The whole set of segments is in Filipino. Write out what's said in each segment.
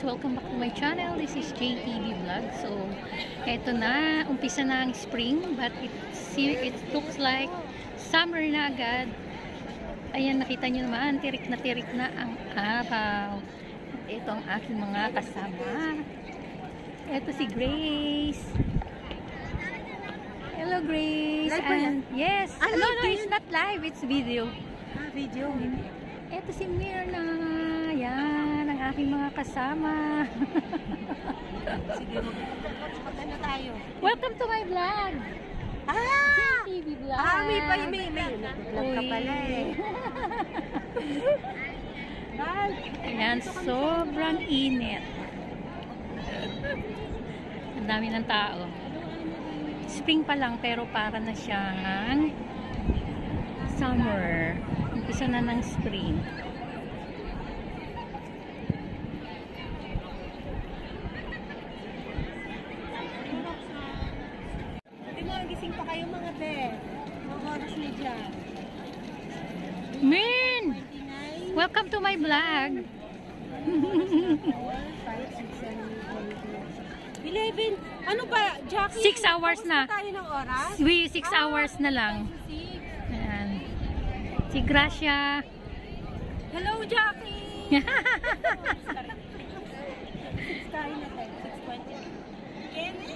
Welcome back to my channel. This is JTV Vlog. So, eto na, umpisa na ang spring, but it looks like summer na agad. Ayan, nakita nyo naman, tirik na ang araw. At ito ang aking mga kasama. Ito si Grace. Hello, Grace. And yes, no, it's not live, it's video. Video. Ito si Myrna. Yan, ang aking mga kasama. Sige, magpunta na tayo. Welcome to my vlog. TV vlog. May vlog ka pala eh. Ayan, sobrang init. Ang dami ng tao. Spring pa lang, pero para na siyang summer. Umpisa na ng spring. Gising pa kayo mga te. Mga oras na dyan. Min! Welcome to my vlog. 11. Ano ba, Jackie? 6 hours na. Tayo ng oras? 6 hours na lang. Ayan. Si Gracia. Hello, Jackie! 6 tayo na tayo. 6:20. Kenny?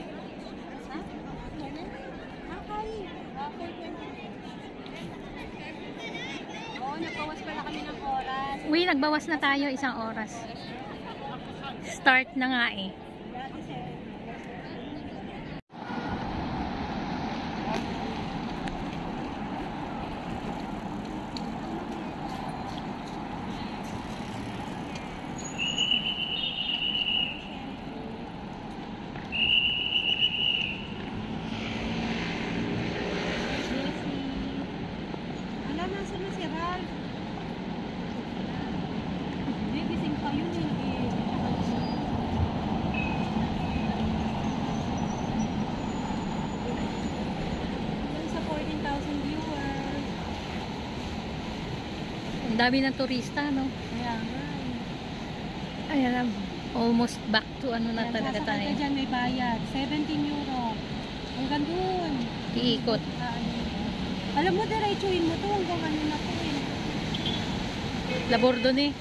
Oo, nagbawas pala kami ng oras. Uy, nagbawas na tayo 1 oras. Start na nga eh. Ang dami ng turista, no? Kaya nga. Ayan, almost back to ano na talaga tayo. Sasakay ka dyan, may bayad. 17 euro. Hanggang dun. Iikot. Alam mo, diretsuhin mo to hanggang ano na to eh. Labordon eh.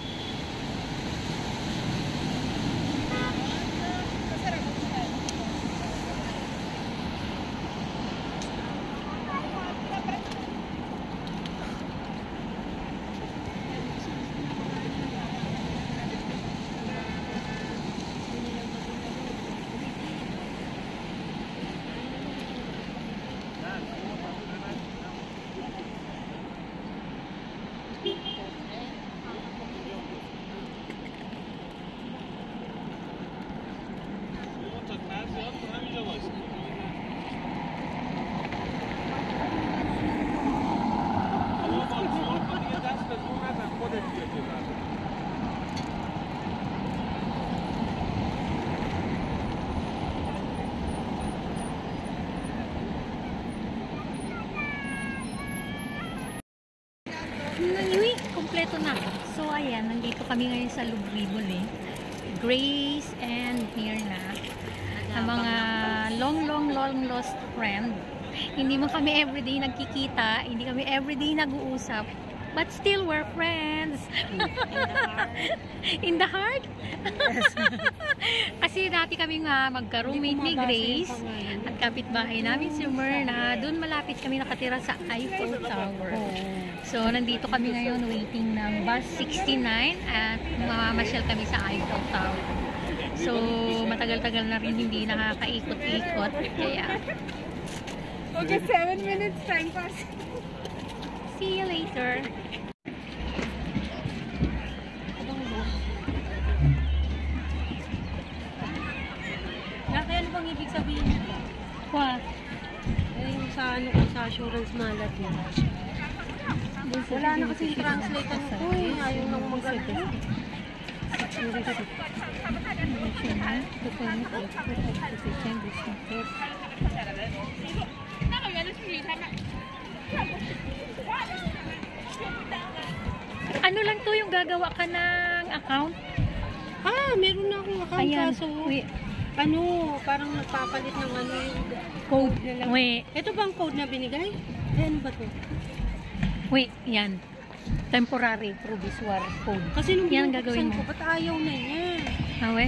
Uy, kompleto na. So, ayan, nandito kami ngayon sa Lubribol eh. Grace and Myrna. Ang mga long lost friend. Hindi mo kami everyday nagkikita, hindi kami everyday nag-uusap. But still, we're friends. In the heart? Yes. Kasi dati kami nga magka-roommate ni Grace. At kapitbahay namin si Myrna. Doon malapit kami nakatira sa Eiffel Tower. So, nandito kami ngayon waiting ng bus 69 at mamamasyal kami sa Eiffel Tower. So, matagal-tagal na rin hindi nakakaikot-ikot. Kaya, okay, 7 minutes time pass. see you later. Kaya ano bang ibig sabihin nito? What? Yung sa ano ko sa assurance malat yun. Wala na kasing translate ano ko eh. Ayaw nang mag-ano. Ano lang to yung gagawa ka ng account? Meron na akong account. Ayan. Kaso, Wait. parang nagpapalit ng yung Code. nila. Wait. Ito ba ang code na binigay? Ano ba to? Wait. Yan. Temporary provisoire code. Kasi nung yan ang binubuksan gagawin mo. ko, ba't ayaw na niya? Awe.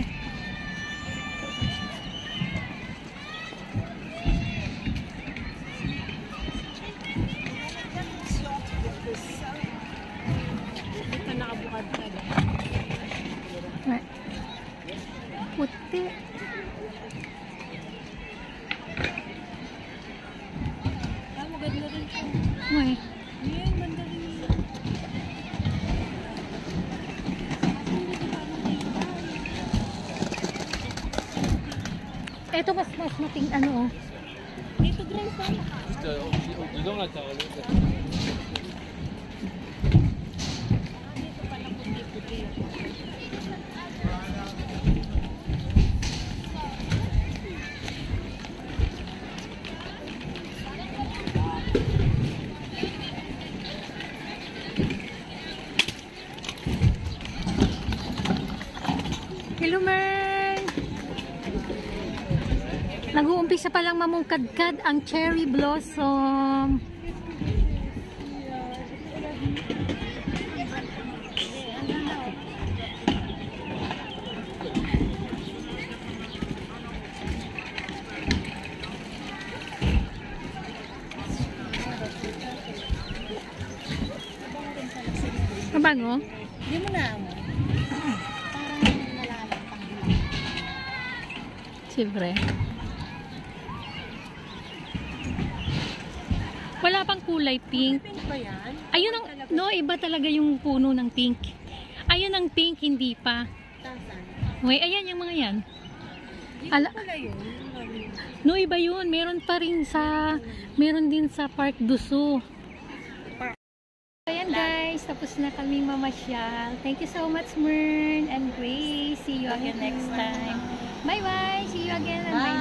Ito nakabukad ka ba? Puti. Maganda rin siya. Uy. Yan, ganda rin siya. Ito mas mating ano. Dito Grace ba? Dito nga sa ulit. Dito pala puti-puti. Hello, Mern! Nag-uumpisa pa lang mamungkadkad ang cherry blossom. Mabango? Hindi mo na mo. Parang nalalantang. Siyempre. Wala pang kulay pink. Pink ba yan? Ayun ang, no, iba talaga yung puno ng pink. Ayun ang pink, hindi pa. Tasan. Wait, ayan yung mga yan. Dito Ala, pala yun. no, iba yun. Meron pa rin sa, meron din sa Park Duso. Ayan guys, tapos na kami mamasyal. Thank you so much, Myrn and Grace. See you again next time. Bye-bye. See you again. And bye.